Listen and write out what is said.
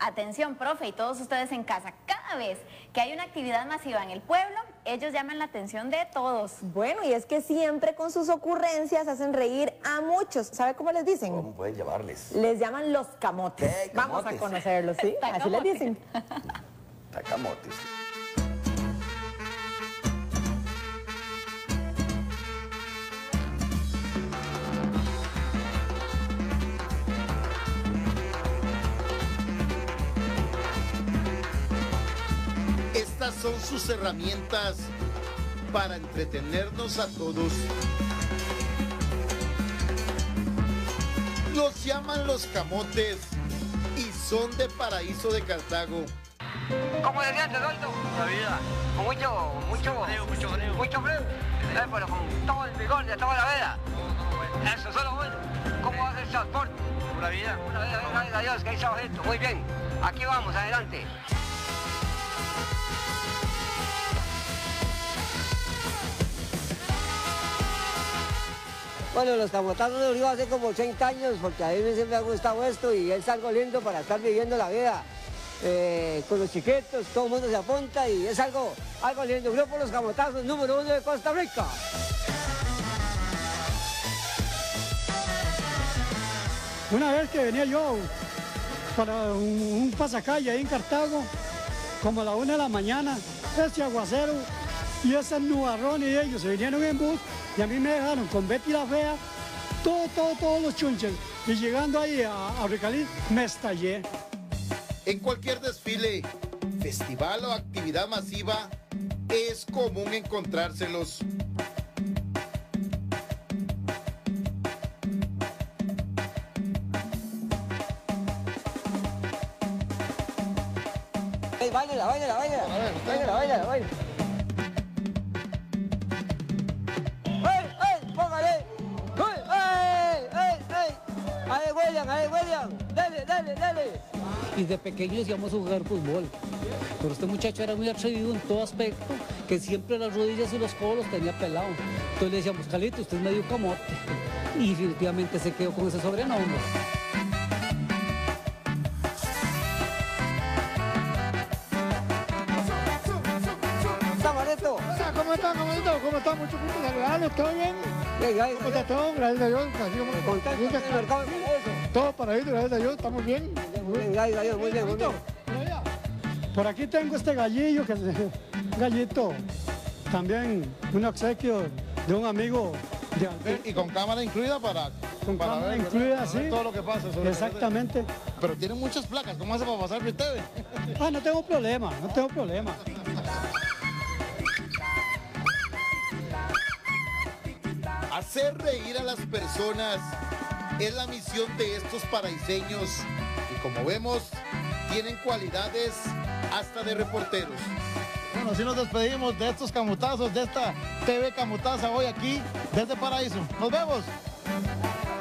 Atención, profe, y todos ustedes en casa, cada vez que hay una actividad masiva en el pueblo, ellos llaman la atención de todos. Bueno, y es que siempre con sus ocurrencias hacen reír a muchos. ¿Sabe cómo les dicen? ¿Cómo pueden llamarles? Les llaman los camotes. ¿Qué? Vamos a ¿Camotes? conocerlos, ¿sí? Así les dicen. Tacamotes. Estas son sus herramientas para entretenernos a todos. Los llaman los camotes y son de Paraíso de Cartago. ¿Cómo decían, Teodoro? La vida. Con mucho frío. Pero con todo el vigor de toda la vida. Eso solo bueno. ¿Cómo hace el transporte? Pura vida. Pura vida, gracias a Dios, que ahí está bajito. Muy bien. Aquí vamos, adelante. Bueno, los camotazos los vivo hace como 80 años porque a mí siempre me ha gustado esto y es algo lindo para estar viviendo la vida. Con los chiquitos, todo el mundo se apunta y es algo lindo. Grupo Los Camotazos, número 1 de Costa Rica. Una vez que venía yo para un pasacalle ahí en Cartago, como a la 1 de la mañana, ese aguacero y ese nubarrón y ellos se vinieron en bus y a mí me dejaron con Betty la Fea, todos los chunches. Y llegando ahí a Recalí, me estallé. En cualquier desfile, festival o actividad masiva, es común encontrárselos. Hey, báilala. Póngale. Ahí, William. Dale. Y de pequeños íbamos a jugar fútbol. Pero este muchacho era muy atrevido en todo aspecto, que siempre las rodillas y los codos los tenía pelados. Entonces le decíamos, Calito, usted es medio camote. Y definitivamente se quedó con ese sobrenombre. ¿Cómo está? Mucho gusto saludarlos, ¿todo bien? ¿Cómo está todo? Gracias a Dios. Todo para ir, gracias a Dios, estamos bien. Muy bien. Por aquí tengo este gallillo, que es un gallito, también un obsequio de un amigo de Alberto. Y con cámara incluida para cámara ver, incluida, para ver sí. todo lo que pasa. Sobre Exactamente. Pero tienen muchas placas, ¿cómo hace para pasar de ustedes? No tengo problema. Hacer reír a las personas es la misión de estos paraiseños y como vemos, tienen cualidades hasta de reporteros. Bueno, así nos despedimos de estos camotazos, de esta TV Camotaza hoy aquí desde Paraíso. ¡Nos vemos!